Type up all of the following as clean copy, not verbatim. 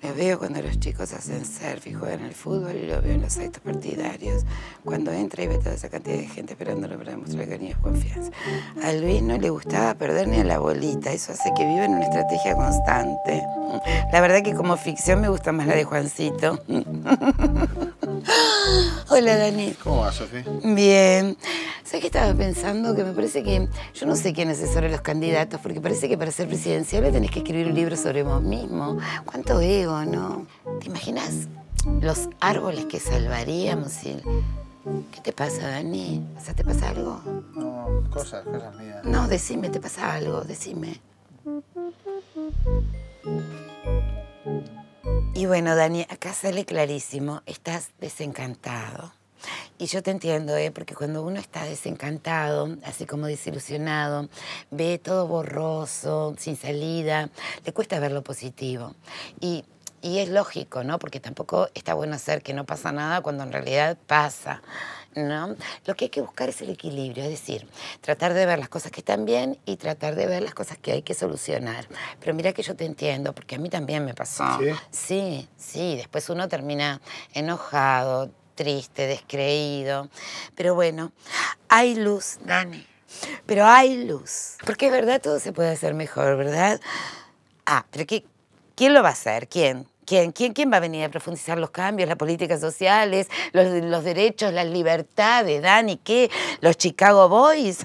Lo veo cuando los chicos hacen surf y juegan al fútbol y lo veo en los actos partidarios. Cuando entra y ve toda esa cantidad de gente esperándolo para demostrar cariño y confianza. A Luis no le gustaba perder ni a la bolita. Eso hace que viva en una estrategia constante. La verdad que como ficción me gusta más la de Juancito. Hola, Dani. ¿Cómo va, Sofía? Bien. ¿Sabes qué estaba pensando? Que me parece que... Yo no sé quién asesora a los candidatos, porque parece que para ser presidenciable tenés que escribir un libro sobre vos mismo. ¿Cuánto ego, no? ¿Te imaginas los árboles que salvaríamos si... ¿Qué te pasa, Dani? O sea, ¿te pasa algo? No, cosas mías. No, decime, ¿te pasa algo? Decime. Y bueno, Dani, acá sale clarísimo, estás desencantado. Y yo te entiendo, porque cuando uno está desencantado, así como desilusionado, ve todo borroso, sin salida, le cuesta ver lo positivo. Y es lógico, ¿no? Porque tampoco está bueno hacer que no pasa nada cuando en realidad pasa, ¿no? Lo que hay que buscar es el equilibrio, es decir, tratar de ver las cosas que están bien y tratar de ver las cosas que hay que solucionar. Pero mira que yo te entiendo, porque a mí también me pasó. ¿Sí? Sí, después uno termina enojado, triste, descreído. Pero bueno, hay luz, Dani. Pero hay luz. Porque es verdad, todo se puede hacer mejor, ¿verdad? Pero ¿quién lo va a hacer? ¿Quién va a venir a profundizar los cambios, las políticas sociales, los derechos, las libertades, Dani? ¿Qué? ¿Los Chicago Boys?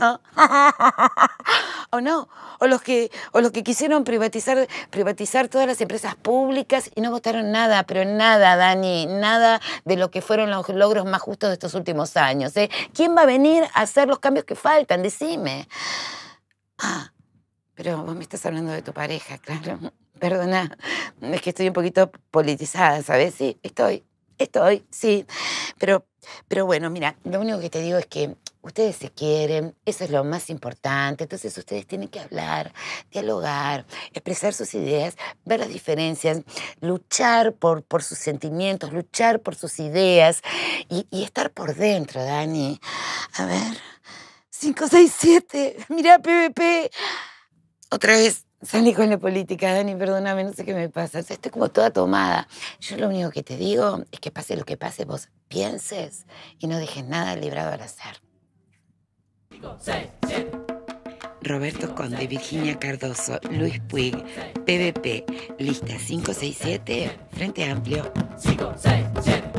¿O no? ¿O los que quisieron privatizar todas las empresas públicas y no votaron nada, pero nada, Dani, nada de lo que fueron los logros más justos de estos últimos años, ¿eh? ¿Quién va a venir a hacer los cambios que faltan? Decime. Pero vos me estás hablando de tu pareja, claro. Perdona, es que estoy un poquito politizada, ¿sabes? Sí, estoy, sí. Pero bueno, mira, lo único que te digo es que ustedes se quieren, eso es lo más importante. Entonces ustedes tienen que hablar, dialogar, expresar sus ideas, ver las diferencias, luchar por sus sentimientos, luchar por sus ideas y estar por dentro, Dani. A ver, 5, 6, 7, mira, PVP. Otra vez salí con la política, Dani, perdóname, no sé qué me pasa. O sea, estoy como toda tomada. Yo lo único que te digo es que pase lo que pase, vos pienses y no dejes nada librado al azar. 5, 6, 7. Roberto Conde, Virginia Cardoso, Luis Puig, PVP, lista 567, Frente Amplio. 5, 6, 7.